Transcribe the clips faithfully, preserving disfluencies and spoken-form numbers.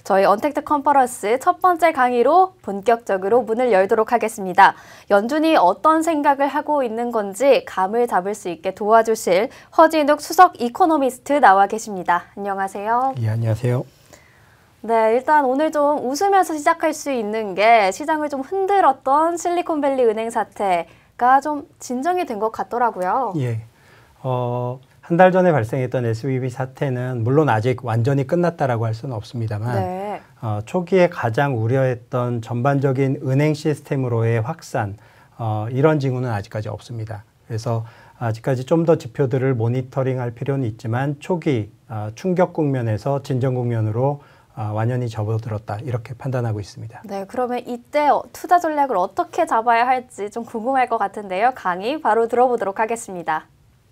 저희 언택트 컨퍼런스 첫 번째 강의로 본격적으로 문을 열도록 하겠습니다. 연준이 어떤 생각을 하고 있는 건지 감을 잡을 수 있게 도와주실 허진욱 수석 이코노미스트 나와 계십니다. 안녕하세요. 예, 안녕하세요. 네, 일단 오늘 좀 웃으면서 시작할 수 있는 게 시장을 좀 흔들었던 실리콘밸리 은행 사태가 좀 진정이 된 것 같더라고요. 예, 어, 한 달 전에 발생했던 에스브이비 사태는 물론 아직 완전히 끝났다라고 할 수는 없습니다만 네. 어, 초기에 가장 우려했던 전반적인 은행 시스템으로의 확산 어, 이런 징후는 아직까지 없습니다. 그래서 아직까지 좀 더 지표들을 모니터링할 필요는 있지만 초기 어, 충격 국면에서 진정 국면으로 어, 완연히 접어들었다 이렇게 판단하고 있습니다. 네, 그러면 이때 투자 전략을 어떻게 잡아야 할지 좀 궁금할 것 같은데요. 강의 바로 들어보도록 하겠습니다.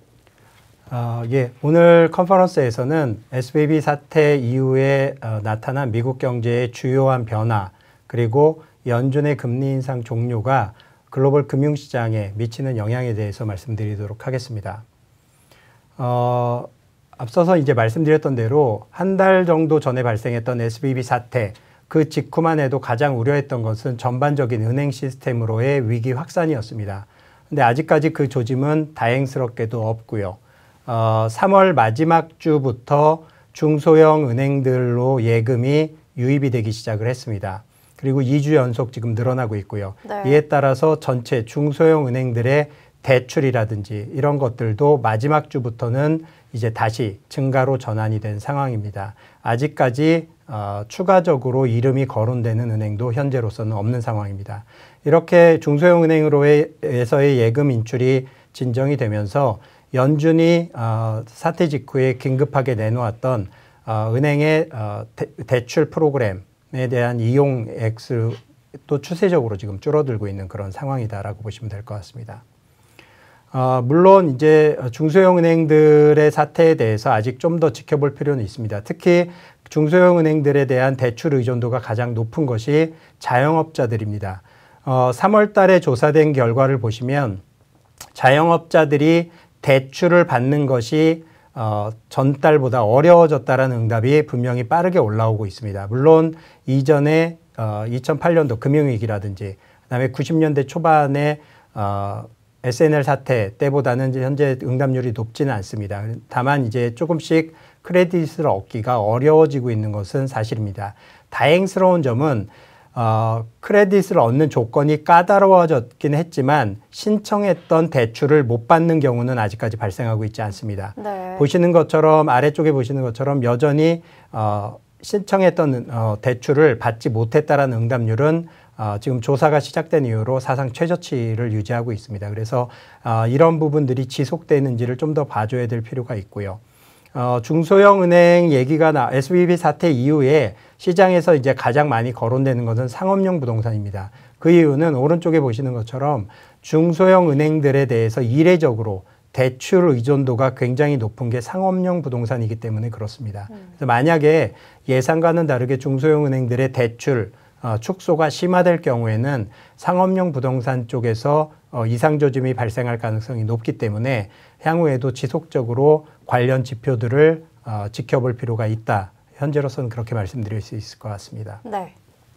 어, 예, 오늘 컨퍼런스에서는 에스브이비 사태 이후에 어, 나타난 미국 경제의 주요한 변화 그리고 연준의 금리 인상 종료가 글로벌 금융시장에 미치는 영향에 대해서 말씀드리도록 하겠습니다. 어, 앞서서 이제 말씀드렸던 대로 한 달 정도 전에 발생했던 에스브이비 사태 그 직후만 해도 가장 우려했던 것은 전반적인 은행 시스템으로의 위기 확산이었습니다. 근데 아직까지 그 조짐은 다행스럽게도 없고요. 어, 삼월 마지막 주부터 중소형 은행들로 예금이 유입이 되기 시작을 했습니다. 그리고 이 주 연속 지금 늘어나고 있고요. 네. 이에 따라서 전체 중소형 은행들의 대출이라든지 이런 것들도 마지막 주부터는 이제 다시 증가로 전환이 된 상황입니다. 아직까지 어, 추가적으로 이름이 거론되는 은행도 현재로서는 없는 상황입니다. 이렇게 중소형 은행으로에서의 예금 인출이 진정이 되면서 연준이 어, 사태 직후에 긴급하게 내놓았던 어, 은행의 어, 대, 대출 프로그램에 대한 이용 액수도 추세적으로 지금 줄어들고 있는 그런 상황이다라고 보시면 될 것 같습니다. 어, 물론 이제 중소형 은행들의 사태에 대해서 아직 좀 더 지켜볼 필요는 있습니다. 특히 중소형 은행들에 대한 대출 의존도가 가장 높은 것이 자영업자들입니다. 어, 삼월 달에 조사된 결과를 보시면 자영업자들이 대출을 받는 것이 어, 전달보다 어려워졌다라는 응답이 분명히 빠르게 올라오고 있습니다. 물론 이전에 어, 이천팔 년도 금융위기라든지 그다음에 구십 년대 초반에 어, 에스엔엘 사태 때보다는 현재 응답률이 높지는 않습니다. 다만 이제 조금씩 크레딧을 얻기가 어려워지고 있는 것은 사실입니다. 다행스러운 점은 어, 크레딧을 얻는 조건이 까다로워졌긴 했지만 신청했던 대출을 못 받는 경우는 아직까지 발생하고 있지 않습니다. 네. 보시는 것처럼 아래쪽에 보시는 것처럼 여전히 어, 신청했던 어, 대출을 받지 못했다라는 응답률은 어, 지금 조사가 시작된 이후로 사상 최저치를 유지하고 있습니다. 그래서 어, 이런 부분들이 지속되는지를 좀 더 봐줘야 될 필요가 있고요. 어, 중소형 은행 얘기가 나, 에스브이비 사태 이후에 시장에서 이제 가장 많이 거론되는 것은 상업용 부동산입니다. 그 이유는 오른쪽에 보시는 것처럼 중소형 은행들에 대해서 이례적으로 대출 의존도가 굉장히 높은 게 상업용 부동산이기 때문에 그렇습니다. 음. 그래서 만약에 예상과는 다르게 중소형 은행들의 대출 어, 축소가 심화될 경우에는 상업용 부동산 쪽에서 어, 이상 조짐이 발생할 가능성이 높기 때문에 향후에도 지속적으로 관련 지표들을 어, 지켜볼 필요가 있다. 현재로서는 그렇게 말씀드릴 수 있을 것 같습니다. 네.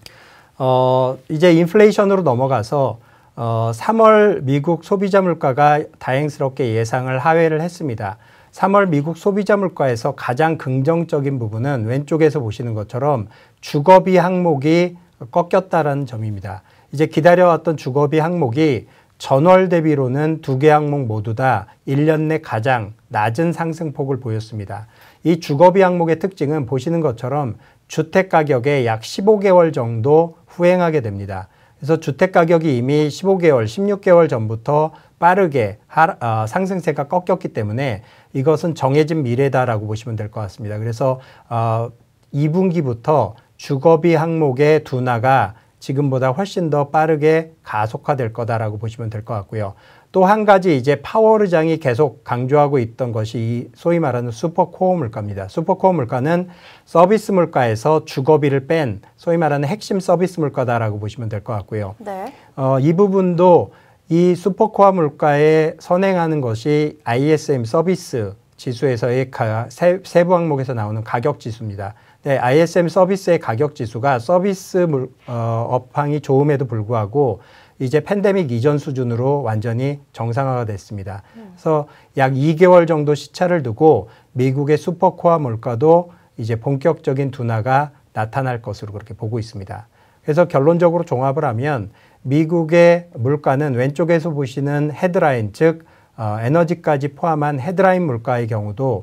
어, 이제 인플레이션으로 넘어가서 어, 삼월 미국 소비자 물가가 다행스럽게 예상을 하회를 했습니다. 삼월 미국 소비자 물가에서 가장 긍정적인 부분은 왼쪽에서 보시는 것처럼 주거비 항목이 꺾였다라는 점입니다. 이제 기다려왔던 주거비 항목이 전월 대비로는 두 개 항목 모두 다 일 년 내 가장 낮은 상승폭을 보였습니다. 이 주거비 항목의 특징은 보시는 것처럼 주택가격에 약 십오 개월 정도 후행하게 됩니다. 그래서 주택가격이 이미 십오 개월, 십육 개월 전부터 빠르게 하, 어, 상승세가 꺾였기 때문에 이것은 정해진 미래다라고 보시면 될 것 같습니다. 그래서 어, 이 분기부터 주거비 항목의 둔화가 지금보다 훨씬 더 빠르게 가속화될 거다라고 보시면 될 것 같고요. 또 한 가지 이제 파월 의장이 계속 강조하고 있던 것이 이 소위 말하는 슈퍼코어 물가입니다. 슈퍼코어 물가는 서비스 물가에서 주거비를 뺀 소위 말하는 핵심 서비스 물가다라고 보시면 될 것 같고요. 네. 어, 이 부분도 이 슈퍼코어 물가에 선행하는 것이 아이에스엠 서비스 지수에서의 가, 세, 세부 항목에서 나오는 가격 지수입니다. 네, 아이에스엠 서비스의 가격 지수가 서비스 물, 어, 업황이 좋음에도 불구하고 이제 팬데믹 이전 수준으로 완전히 정상화가 됐습니다. 음. 그래서 약 이 개월 정도 시차를 두고 미국의 슈퍼코어 물가도 이제 본격적인 둔화가 나타날 것으로 그렇게 보고 있습니다. 그래서 결론적으로 종합을 하면 미국의 물가는 왼쪽에서 보시는 헤드라인, 즉 어, 에너지까지 포함한 헤드라인 물가의 경우도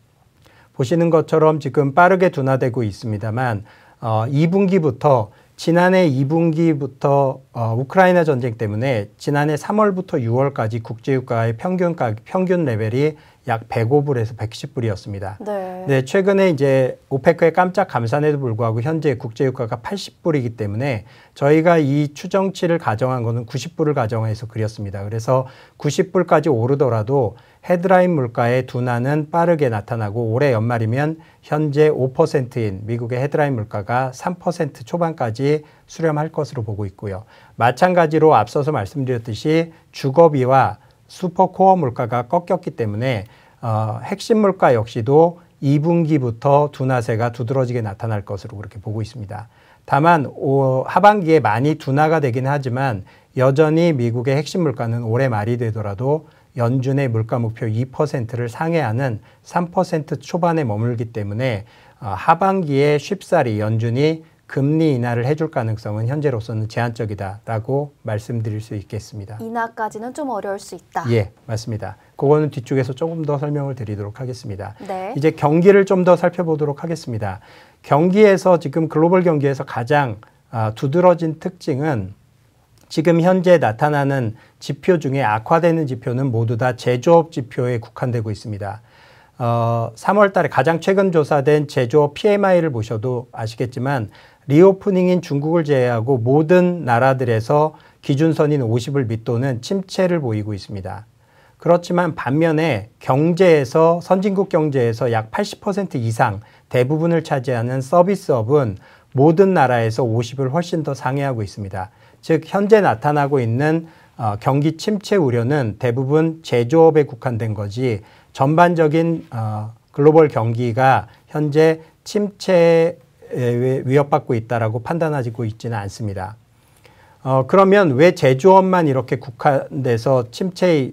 보시는 것처럼 지금 빠르게 둔화되고 있습니다만 어, 이 분기부터 지난해 이 분기부터 어, 우크라이나 전쟁 때문에 지난해 삼월부터 유월까지 국제유가의 평균 가 평균 레벨이 약 백오 불에서 백십 불이었습니다. 네. 네, 최근에 이제 오페크의 깜짝 감산에도 불구하고 현재 국제유가가 팔십 불이기 때문에 저희가 이 추정치를 가정한 거는 구십 불을 가정해서 그렸습니다. 그래서 구십 불까지 오르더라도 헤드라인 물가의 둔화는 빠르게 나타나고 올해 연말이면 현재 오 퍼센트인 미국의 헤드라인 물가가 삼 퍼센트 초반까지 수렴할 것으로 보고 있고요. 마찬가지로 앞서서 말씀드렸듯이 주거비와 슈퍼코어 물가가 꺾였기 때문에 어, 핵심 물가 역시도 이 분기부터 둔화세가 두드러지게 나타날 것으로 그렇게 보고 있습니다. 다만 오, 하반기에 많이 둔화가 되긴 하지만 여전히 미국의 핵심 물가는 올해 말이 되더라도 연준의 물가 목표 이 퍼센트를 상회하는 삼 퍼센트 초반에 머물기 때문에 어, 하반기에 쉽사리 연준이 금리 인하를 해줄 가능성은 현재로서는 제한적이다라고 말씀드릴 수 있겠습니다. 인하까지는 좀 어려울 수 있다. 예, 맞습니다. 그거는 뒤쪽에서 조금 더 설명을 드리도록 하겠습니다. 네. 이제 경기를 좀 더 살펴보도록 하겠습니다. 경기에서 지금 글로벌 경기에서 가장 아, 두드러진 특징은 지금 현재 나타나는 지표 중에 악화되는 지표는 모두 다 제조업 지표에 국한되고 있습니다. 어, 삼월 달에 가장 최근 조사된 제조업 피엠아이를 보셔도 아시겠지만 리오프닝인 중국을 제외하고 모든 나라들에서 기준선인 오십을 밑도는 침체를 보이고 있습니다. 그렇지만 반면에 경제에서 선진국 경제에서 약 팔십 퍼센트 이상 대부분을 차지하는 서비스업은 모든 나라에서 오십을 훨씬 더 상회하고 있습니다. 즉 현재 나타나고 있는 어, 경기 침체 우려는 대부분 제조업에 국한된 거지 전반적인 어, 글로벌 경기가 현재 침체에 위협받고 있다라고 판단하고 있지는 않습니다. 어, 그러면 왜 제조업만 이렇게 국한돼서 침체에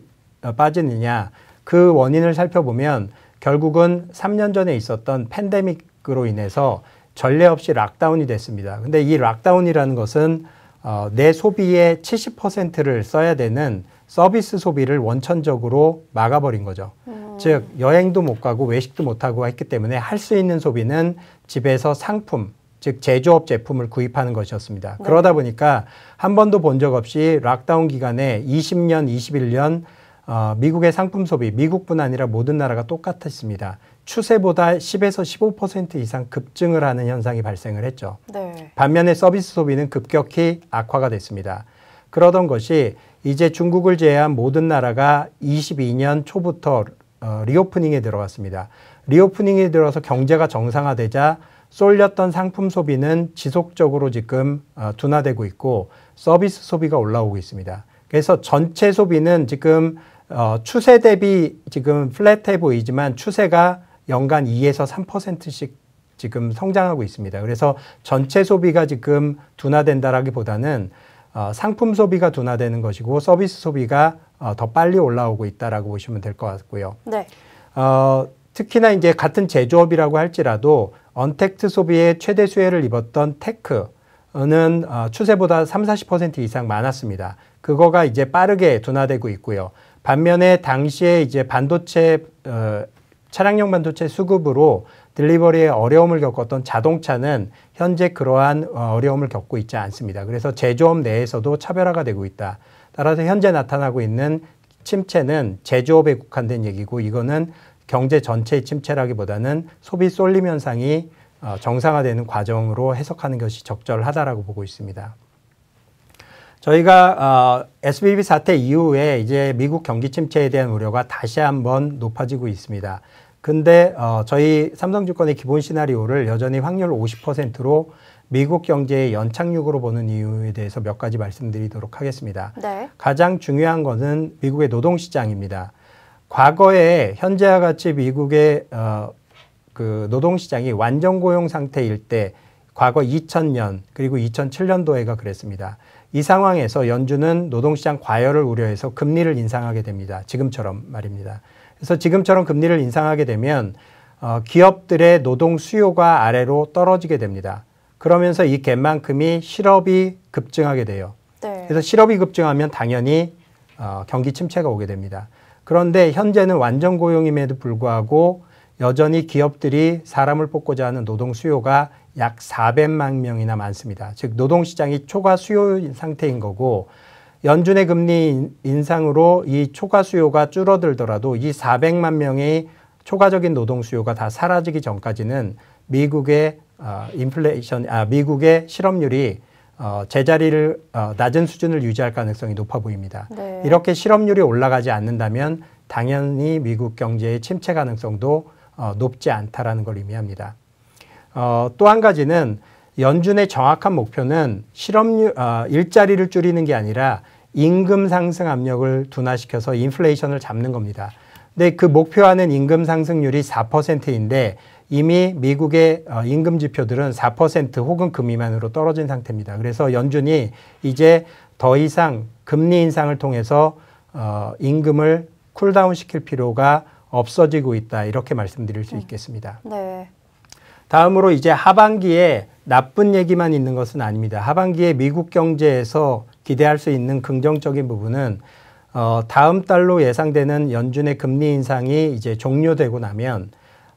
빠지느냐? 그 원인을 살펴보면 결국은 삼 년 전에 있었던 팬데믹으로 인해서 전례 없이 락다운이 됐습니다. 근데 이 락다운이라는 것은 어, 내 소비의 칠십 퍼센트를 써야 되는 서비스 소비를 원천적으로 막아버린 거죠. 음. 즉 여행도 못 가고 외식도 못 하고 했기 때문에 할 수 있는 소비는 집에서 상품, 즉 제조업 제품을 구입하는 것이었습니다. 네. 그러다 보니까 한 번도 본 적 없이 락다운 기간에 이십 년, 이십일 년 어, 미국의 상품 소비, 미국뿐 아니라 모든 나라가 똑같았습니다. 추세보다 십에서 십오 퍼센트 이상 급증을 하는 현상이 발생을 했죠. 네. 반면에 서비스 소비는 급격히 악화가 됐습니다. 그러던 것이 이제 중국을 제외한 모든 나라가 이십이 년 초부터 어, 리오프닝에 들어갔습니다. 리오프닝에 들어서 경제가 정상화되자 쏠렸던 상품 소비는 지속적으로 지금 어, 둔화되고 있고 서비스 소비가 올라오고 있습니다. 그래서 전체 소비는 지금 어, 추세 대비 지금 플랫해 보이지만 추세가 연간 이에서 삼 퍼센트씩 지금 성장하고 있습니다. 그래서 전체 소비가 지금 둔화된다라기보다는 어, 상품 소비가 둔화되는 것이고 서비스 소비가 어, 더 빨리 올라오고 있다라고 보시면 될 것 같고요. 네. 어, 특히나 이제 같은 제조업이라고 할지라도 언택트 소비의 최대 수혜를 입었던 테크는 어, 추세보다 삼, 사십 퍼센트 이상 많았습니다. 그거가 이제 빠르게 둔화되고 있고요. 반면에 당시에 이제 반도체 어, 차량용 반도체 수급으로 딜리버리에 어려움을 겪었던 자동차는 현재 그러한 어려움을 겪고 있지 않습니다. 그래서 제조업 내에서도 차별화가 되고 있다. 따라서 현재 나타나고 있는 침체는 제조업에 국한된 얘기고 이거는 경제 전체의 침체라기보다는 소비 쏠림 현상이 정상화되는 과정으로 해석하는 것이 적절하다라고 보고 있습니다. 저희가 어, 에스브이비 사태 이후에 이제 미국 경기 침체에 대한 우려가 다시 한번 높아지고 있습니다. 근데 어, 저희 삼성증권의 기본 시나리오를 여전히 확률 오십 퍼센트로 미국 경제의 연착륙으로 보는 이유에 대해서 몇 가지 말씀드리도록 하겠습니다. 네. 가장 중요한 것은 미국의 노동시장입니다. 과거에 현재와 같이 미국의 어, 그 노동시장이 완전 고용 상태일 때 과거 이천 년 그리고 이천칠 년도에가 그랬습니다. 이 상황에서 연준은 노동시장 과열을 우려해서 금리를 인상하게 됩니다. 지금처럼 말입니다. 그래서 지금처럼 금리를 인상하게 되면 어, 기업들의 노동 수요가 아래로 떨어지게 됩니다. 그러면서 이 갭만큼이 실업이 급증하게 돼요. 네. 그래서 실업이 급증하면 당연히 어, 경기 침체가 오게 됩니다. 그런데 현재는 완전 고용임에도 불구하고 여전히 기업들이 사람을 뽑고자 하는 노동 수요가 약 사백만 명이나 많습니다. 즉 노동시장이 초과 수요 상태인 거고 연준의 금리 인상으로 이 초과 수요가 줄어들더라도 이 사백만 명의 초과적인 노동 수요가 다 사라지기 전까지는 미국의 어, 인플레이션, 아, 미국의 실업률이 어, 제자리를 어, 낮은 수준을 유지할 가능성이 높아 보입니다. 네. 이렇게 실업률이 올라가지 않는다면 당연히 미국 경제의 침체 가능성도 어, 높지 않다라는 걸 의미합니다. 어, 또 한 가지는 연준의 정확한 목표는 실업률, 어, 일자리를 줄이는 게 아니라 임금 상승 압력을 둔화시켜서 인플레이션을 잡는 겁니다. 근데 그 목표하는 임금 상승률이 사 퍼센트인데 이미 미국의 어, 임금 지표들은 사 퍼센트 혹은 그 미만으로 떨어진 상태입니다. 그래서 연준이 이제 더 이상 금리 인상을 통해서 어, 임금을 쿨다운 시킬 필요가 없어지고 있다. 이렇게 말씀드릴 수 있겠습니다. 네. 다음으로 이제 하반기에 나쁜 얘기만 있는 것은 아닙니다. 하반기에 미국 경제에서 기대할 수 있는 긍정적인 부분은 어, 다음 달로 예상되는 연준의 금리 인상이 이제 종료되고 나면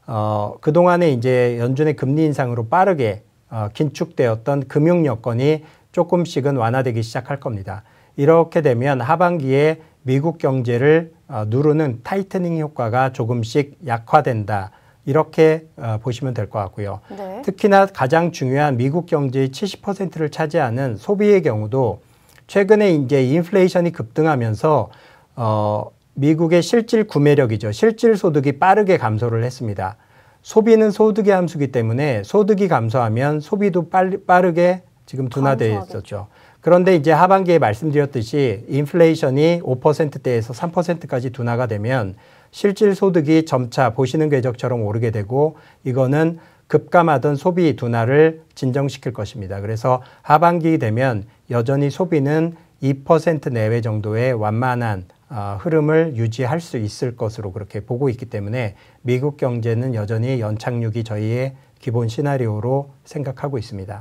어, 그동안에 이제 연준의 금리 인상으로 빠르게 어, 긴축되었던 금융 여건이 조금씩은 완화되기 시작할 겁니다. 이렇게 되면 하반기에 미국 경제를 어, 누르는 타이트닝 효과가 조금씩 약화된다. 이렇게 어, 보시면 될 것 같고요. 네. 특히나 가장 중요한 미국 경제의 칠십 퍼센트를 차지하는 소비의 경우도 최근에 이제 인플레이션이 급등하면서 어, 미국의 실질 구매력이죠. 실질 소득이 빠르게 감소를 했습니다. 소비는 소득의 함수기 때문에 소득이 감소하면 소비도 빨리, 빠르게 지금 둔화되어 있었죠. 그런데 이제 하반기에 말씀드렸듯이 인플레이션이 오 퍼센트대에서 삼 퍼센트까지 둔화가 되면 실질 소득이 점차 보시는 궤적처럼 오르게 되고 이거는 급감하던 소비 둔화를 진정시킬 것입니다. 그래서 하반기 되면 여전히 소비는 이 퍼센트 내외 정도의 완만한 어, 흐름을 유지할 수 있을 것으로 그렇게 보고 있기 때문에 미국 경제는 여전히 연착륙이 저희의 기본 시나리오로 생각하고 있습니다.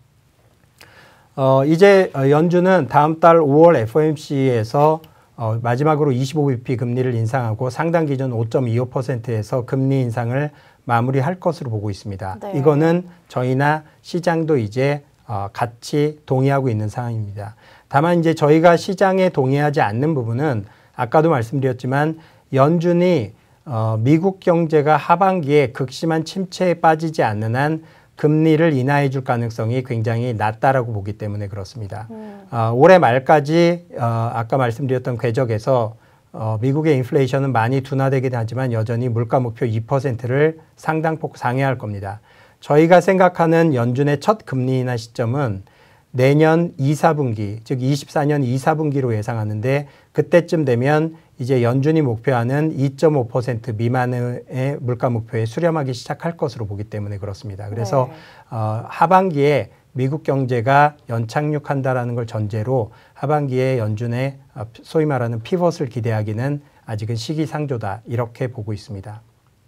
어, 이제 연준은 다음 달 오월 에프오엠씨에서 어, 마지막으로 이십오 비피 금리를 인상하고 상당 기준 오 점 이오 퍼센트에서 금리 인상을 마무리할 것으로 보고 있습니다. 네. 이거는 저희나 시장도 이제 어, 같이 동의하고 있는 상황입니다. 다만 이제 저희가 시장에 동의하지 않는 부분은 아까도 말씀드렸지만 연준이 어, 미국 경제가 하반기에 극심한 침체에 빠지지 않는 한 금리를 인하해 줄 가능성이 굉장히 낮다라고 보기 때문에 그렇습니다. 음. 어, 올해 말까지 어, 아까 말씀드렸던 궤적에서 어, 미국의 인플레이션은 많이 둔화되긴 하지만 여전히 물가 목표 이 퍼센트를 상당폭 상회할 겁니다. 저희가 생각하는 연준의 첫 금리 인하 시점은 내년 이, 사분기, 즉 이십사 년 이, 사분기로 예상하는데 그때쯤 되면 이제 연준이 목표하는 이 점 오 퍼센트 미만의 물가 목표에 수렴하기 시작할 것으로 보기 때문에 그렇습니다. 그래서 네. 어, 하반기에 미국 경제가 연착륙한다라는 걸 전제로 하반기에 연준의 소위 말하는 피벗을 기대하기는 아직은 시기상조다 이렇게 보고 있습니다.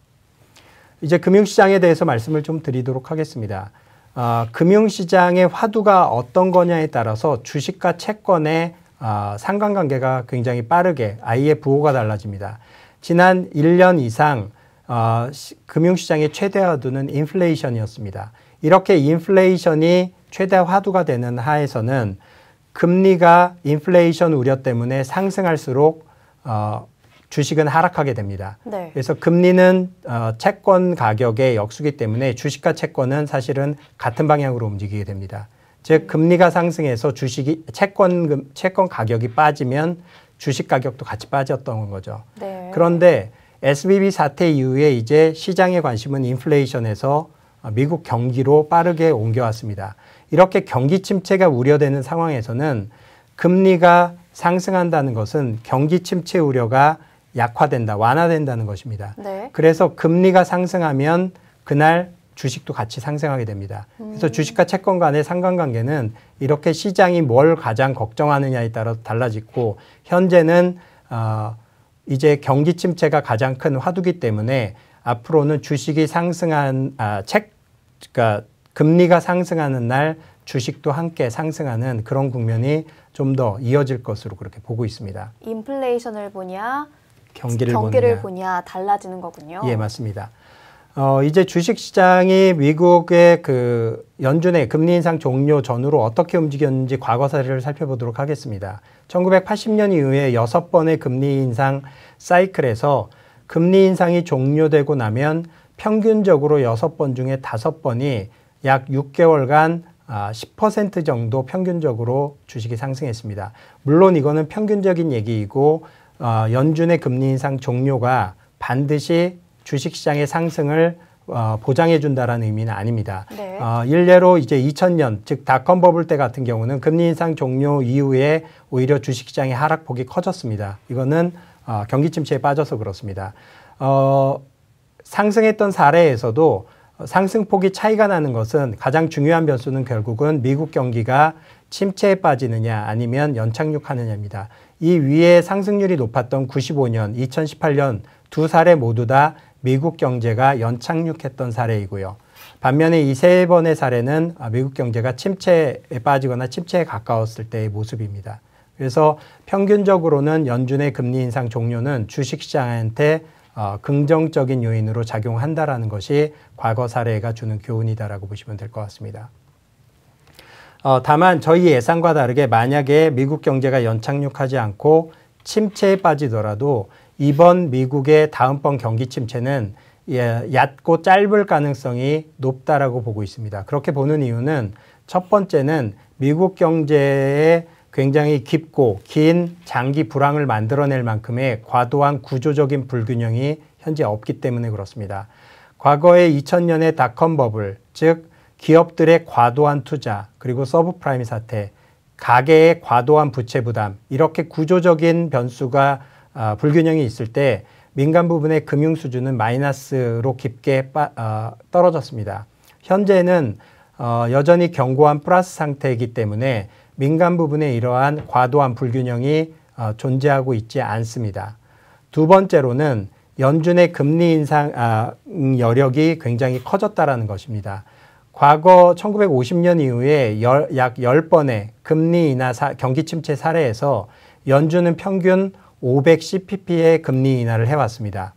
이제 금융시장에 대해서 말씀을 좀 드리도록 하겠습니다. 어, 금융시장의 화두가 어떤 거냐에 따라서 주식과 채권의 어, 상관관계가 굉장히 빠르게 아이의 부호가 달라집니다. 지난 일 년 이상 어, 시, 금융시장의 최대 화두는 인플레이션이었습니다. 이렇게 인플레이션이 최대 화두가 되는 하에서는 금리가 인플레이션 우려 때문에 상승할수록 어, 주식은 하락하게 됩니다. 네. 그래서 금리는 어, 채권 가격의 역수기 때문에 주식과 채권은 사실은 같은 방향으로 움직이게 됩니다. 즉 금리가 상승해서 주식이 채권 채권 가격이 빠지면 주식 가격도 같이 빠졌던 거죠. 네. 그런데 에스브이비 사태 이후에 이제 시장의 관심은 인플레이션에서 미국 경기로 빠르게 옮겨왔습니다. 이렇게 경기 침체가 우려되는 상황에서는 금리가 상승한다는 것은 경기 침체 우려가 약화된다, 완화된다는 것입니다. 네. 그래서 금리가 상승하면 그날 주식도 같이 상승하게 됩니다. 그래서 음. 주식과 채권 간의 상관관계는 이렇게 시장이 뭘 가장 걱정하느냐에 따라 달라지고 현재는 어, 이제 경기 침체가 가장 큰 화두기 때문에 앞으로는 주식이 상승한 아, 책 그러니까 금리가 상승하는 날 주식도 함께 상승하는 그런 국면이 좀 더 이어질 것으로 그렇게 보고 있습니다. 인플레이션을 보냐, 경기를, 경기를 보느냐. 보냐 달라지는 거군요. 예, 맞습니다. 어, 이제 주식시장이 미국의 그 연준의 금리 인상 종료 전후로 어떻게 움직였는지 과거 사례를 살펴보도록 하겠습니다. 천구백팔십 년 이후에 여섯 번의 금리 인상 사이클에서 금리 인상이 종료되고 나면 평균적으로 여섯 번 중에 다섯 번이 약 육 개월간 십 퍼센트 정도 평균적으로 주식이 상승했습니다. 물론 이거는 평균적인 얘기이고 어, 연준의 금리 인상 종료가 반드시 주식시장의 상승을 어, 보장해 준다라는 의미는 아닙니다. 네. 어, 일례로 이제 이천 년, 즉 닷컴 버블 때 같은 경우는 금리 인상 종료 이후에 오히려 주식시장의 하락폭이 커졌습니다. 이거는 어, 경기 침체에 빠져서 그렇습니다. 어, 상승했던 사례에서도 상승폭이 차이가 나는 것은 가장 중요한 변수는 결국은 미국 경기가 침체에 빠지느냐 아니면 연착륙하느냐입니다. 이 위에 상승률이 높았던 구십오 년, 이천십팔 년 두 사례 모두 다 미국 경제가 연착륙했던 사례이고요. 반면에 이 세 번의 사례는 미국 경제가 침체에 빠지거나 침체에 가까웠을 때의 모습입니다. 그래서 평균적으로는 연준의 금리 인상 종료는 주식시장한테 어, 긍정적인 요인으로 작용한다라는 것이 과거 사례가 주는 교훈이다라고 보시면 될 것 같습니다. 어, 다만 저희 예상과 다르게 만약에 미국 경제가 연착륙하지 않고 침체에 빠지더라도 이번 미국의 다음번 경기 침체는 예, 얕고 짧을 가능성이 높다라고 보고 있습니다. 그렇게 보는 이유는 첫 번째는 미국 경제의 굉장히 깊고 긴 장기 불황을 만들어낼 만큼의 과도한 구조적인 불균형이 현재 없기 때문에 그렇습니다. 과거에 이천 년의 닷컴 버블, 즉 기업들의 과도한 투자, 그리고 서브프라임 사태, 가계의 과도한 부채 부담, 이렇게 구조적인 변수가 어, 불균형이 있을 때 민간 부분의 금융 수준은 마이너스로 깊게 빠, 어, 떨어졌습니다. 현재는 어, 여전히 견고한 플러스 상태이기 때문에 민간 부분에 이러한 과도한 불균형이 어, 존재하고 있지 않습니다. 두 번째로는 연준의 금리 인상 아, 여력이 굉장히 커졌다라는 것입니다. 과거 천구백오십 년 이후에 열, 약 십 번의 금리 인하 사, 경기 침체 사례에서 연준은 평균 오백십 피피의 금리 인하를 해왔습니다.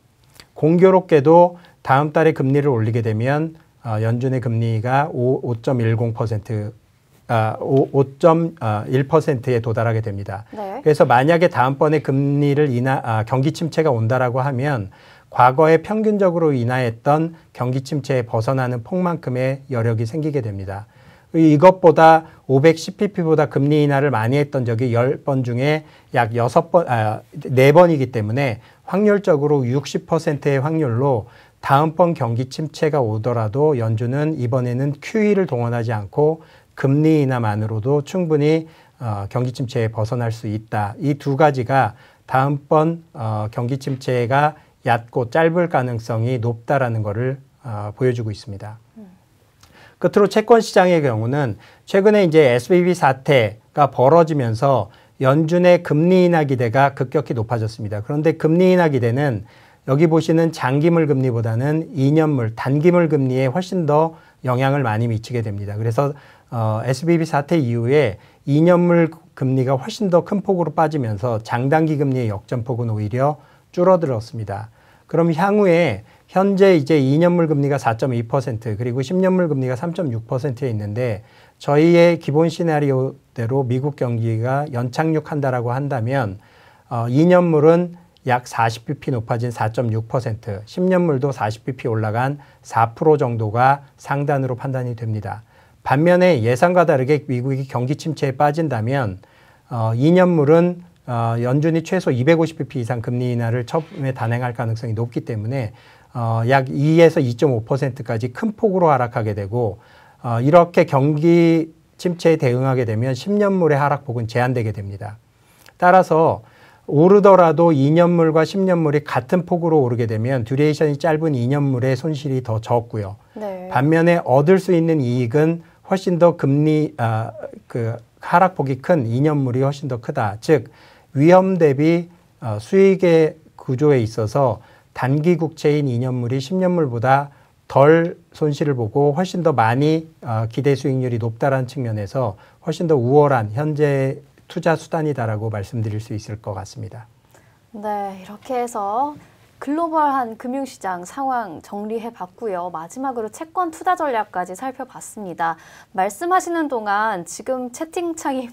공교롭게도 다음 달에 금리를 올리게 되면 어, 연준의 금리가 오 점 일공 퍼센트 아, 오 점 일 퍼센트에 도달하게 됩니다. 네. 그래서 만약에 다음번에 금리를 인하, 아, 경기 침체가 온다라고 하면 과거에 평균적으로 인하했던 경기 침체에 벗어나는 폭만큼의 여력이 생기게 됩니다. 이것보다 오백십 피피보다 금리 인하를 많이 했던 적이 십 번 중에 약 여섯 번, 아, 네 번이기 때문에 확률적으로 육십 퍼센트의 확률로 다음번 경기 침체가 오더라도 연준은 이번에는 큐이를 동원하지 않고 금리 인하만으로도 충분히 어, 경기 침체에 벗어날 수 있다. 이 두 가지가 다음번 어, 경기 침체가 얕고 짧을 가능성이 높다라는 것을 어, 보여주고 있습니다. 음. 끝으로 채권 시장의 경우는 최근에 이제 에스브이비 사태가 벌어지면서 연준의 금리 인하 기대가 급격히 높아졌습니다. 그런데 금리 인하 기대는 여기 보시는 장기물 금리보다는 이 년물, 단기물 금리에 훨씬 더 영향을 많이 미치게 됩니다. 그래서 어, 에스브이비 사태 이후에 이 년물 금리가 훨씬 더 큰 폭으로 빠지면서 장단기 금리의 역전폭은 오히려 줄어들었습니다. 그럼 향후에 현재 이제 이 년물 금리가 사 점 이 퍼센트 그리고 십 년물 금리가 삼 점 육 퍼센트에 있는데 저희의 기본 시나리오대로 미국 경기가 연착륙한다라고 한다면 어, 이 년물은 약 사십 피피 높아진 사 점 육 퍼센트, 십 년물도 사십 피피 올라간 사 퍼센트 정도가 상단으로 판단이 됩니다. 반면에 예상과 다르게 미국이 경기 침체에 빠진다면 어, 이 년물은 어, 연준이 최소 이백오십 피피 이상 금리 인하를 처음에 단행할 가능성이 높기 때문에 어, 약 이에서 이 점 오 퍼센트까지 큰 폭으로 하락하게 되고 어, 이렇게 경기 침체에 대응하게 되면 십 년물의 하락폭은 제한되게 됩니다. 따라서 오르더라도 이 년물과 십 년물이 같은 폭으로 오르게 되면 듀레이션이 짧은 이 년물의 손실이 더 적고요. 네. 반면에 얻을 수 있는 이익은 훨씬 더 금리 아, 그 하락폭이 큰 이 년물이 훨씬 더 크다. 즉 위험 대비 어, 수익의 구조에 있어서 단기 국채인 이 년물이 십 년물보다 덜 손실을 보고 훨씬 더 많이 어, 기대 수익률이 높다라는 측면에서 훨씬 더 우월한 현재 투자 수단이다라고 말씀드릴 수 있을 것 같습니다. 네, 이렇게 해서 글로벌한 금융시장 상황 정리해 봤고요. 마지막으로 채권 투자 전략까지 살펴봤습니다. 말씀하시는 동안 지금 채팅창이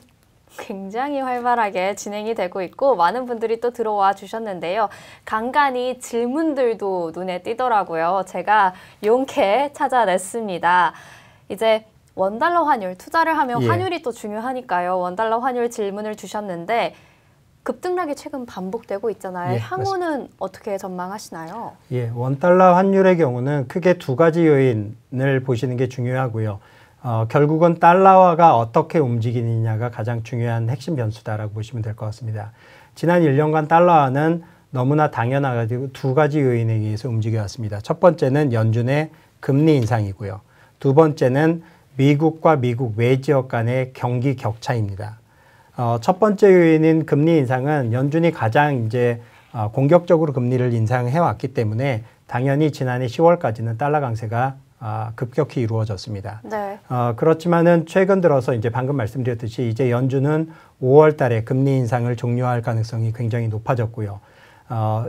굉장히 활발하게 진행이 되고 있고 많은 분들이 또 들어와 주셨는데요. 간간히 질문들도 눈에 띄더라고요. 제가 용케 찾아냈습니다. 이제 원달러 환율, 투자를 하면 예. 환율이 또 중요하니까요. 원달러 환율 질문을 주셨는데 급등락이 최근 반복되고 있잖아요. 예, 향후는 맞습니다. 어떻게 전망하시나요? 예, 원달러 환율의 경우는 크게 두 가지 요인을 보시는 게 중요하고요. 어, 결국은 달러화가 어떻게 움직이느냐가 가장 중요한 핵심 변수다라고 보시면 될 것 같습니다. 지난 일 년간 달러화는 너무나 당연하게 두 가지 요인에 의해서 움직여왔습니다. 첫 번째는 연준의 금리 인상이고요. 두 번째는 미국과 미국 외 지역 간의 경기 격차입니다. 어, 첫 번째 요인인 금리 인상은 연준이 가장 이제 어, 공격적으로 금리를 인상해 왔기 때문에 당연히 지난해 시월까지는 달러 강세가 어, 급격히 이루어졌습니다. 네. 어, 그렇지만은 최근 들어서 이제 방금 말씀드렸듯이 이제 연준은 오월 달에 금리 인상을 종료할 가능성이 굉장히 높아졌고요. 어,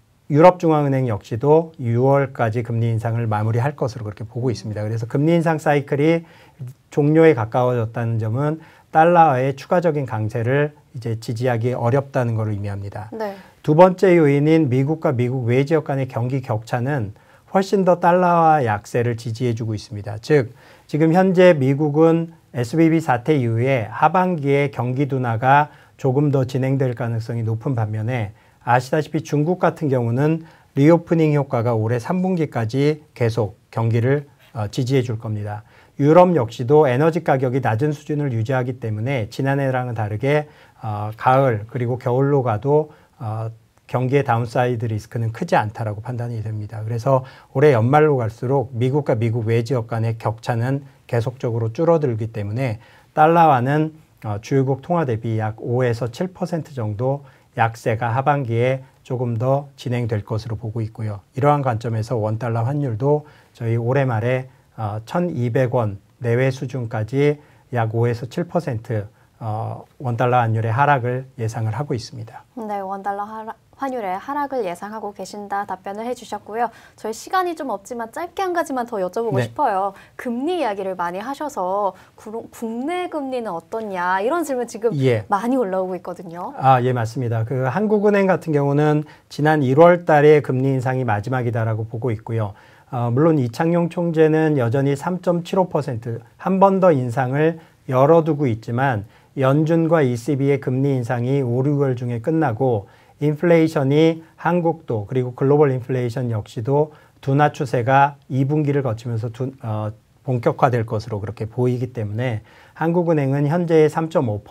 유럽중앙은행 역시도 유월까지 금리 인상을 마무리할 것으로 그렇게 보고 있습니다. 그래서 금리 인상 사이클이 종료에 가까워졌다는 점은 달러의 추가적인 강세를 이제 지지하기 어렵다는 것을 의미합니다. 네. 두 번째 요인인 미국과 미국 외 지역 간의 경기 격차는 훨씬 더 달러화 약세를 지지해주고 있습니다. 즉 지금 현재 미국은 에스브이비 사태 이후에 하반기에 경기 둔화가 조금 더 진행될 가능성이 높은 반면에 아시다시피 중국 같은 경우는 리오프닝 효과가 올해 삼 분기까지 계속 경기를 어, 지지해 줄 겁니다. 유럽 역시도 에너지 가격이 낮은 수준을 유지하기 때문에 지난해랑은 다르게 어, 가을 그리고 겨울로 가도 어, 경기의 다운사이드 리스크는 크지 않다라고 판단이 됩니다. 그래서 올해 연말로 갈수록 미국과 미국 외 지역 간의 격차는 계속적으로 줄어들기 때문에 달러화는 어, 주요국 통화 대비 약 오에서 칠 퍼센트 정도 약세가 하반기에 조금 더 진행될 것으로 보고 있고요. 이러한 관점에서 원달러 환율도 저희 올해 말에 어, 천이백 원 내외 수준까지 약 오에서 칠 퍼센트 어, 원달러 환율의 하락을 예상을 하고 있습니다. 네, 원달러 하락, 환율의 하락을 예상하고 계신다 답변을 해주셨고요. 저희 시간이 좀 없지만 짧게 한 가지만 더 여쭤보고 네. 싶어요. 금리 이야기를 많이 하셔서 구, 국내 금리는 어떻냐 이런 질문 지금 예. 많이 올라오고 있거든요. 아, 예, 맞습니다. 그 한국은행 같은 경우는 지난 일월 달에 금리 인상이 마지막이다라고 보고 있고요. 어, 물론 이창용 총재는 여전히 삼 점 칠오 퍼센트 한 번 더 인상을 열어두고 있지만 연준과 이씨비의 금리 인상이 오, 육월 중에 끝나고 인플레이션이 한국도 그리고 글로벌 인플레이션 역시도 둔화 추세가 이 분기를 거치면서 두, 어, 본격화될 것으로 그렇게 보이기 때문에 한국은행은 현재의 삼 점 오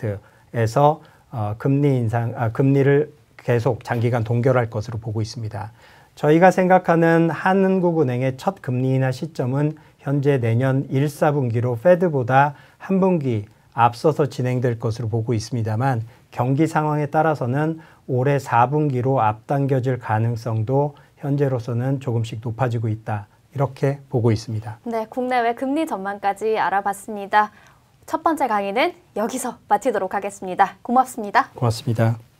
퍼센트에서 어, 금리 인상, 아, 금리를 계속 장기간 동결할 것으로 보고 있습니다. 저희가 생각하는 한국은행의 첫 금리 인하 시점은 현재 내년 일, 사 분기로 페드보다 한 분기 앞서서 진행될 것으로 보고 있습니다만 경기 상황에 따라서는 올해 사 분기로 앞당겨질 가능성도 현재로서는 조금씩 높아지고 있다. 이렇게 보고 있습니다. 네, 국내외 금리 전망까지 알아봤습니다. 첫 번째 강의는 여기서 마치도록 하겠습니다. 고맙습니다. 고맙습니다.